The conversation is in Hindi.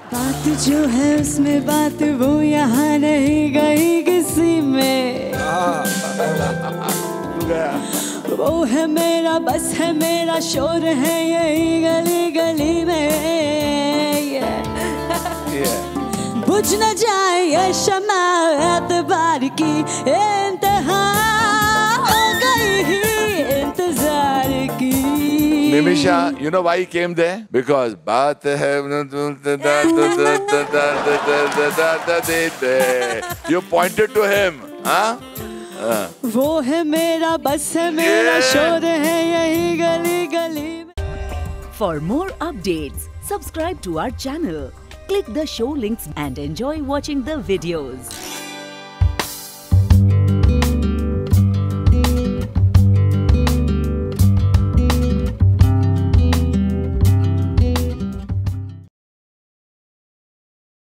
बात जो है उसमें बात वो यहाँ नहीं गई किसी में। वो है मेरा बस है मेरा शोर है यही गली गली में। बुझ न जाए ये शमा एतबार की इंतहा हो गई इंतजार की। Nimisha, you know why he came there? Because बात है You pointed to him, huh? वो है मेरा बस है मेरा शोर है यही गली गली में। For more updates, subscribe to our channel, click the show links and enjoy watching the videos.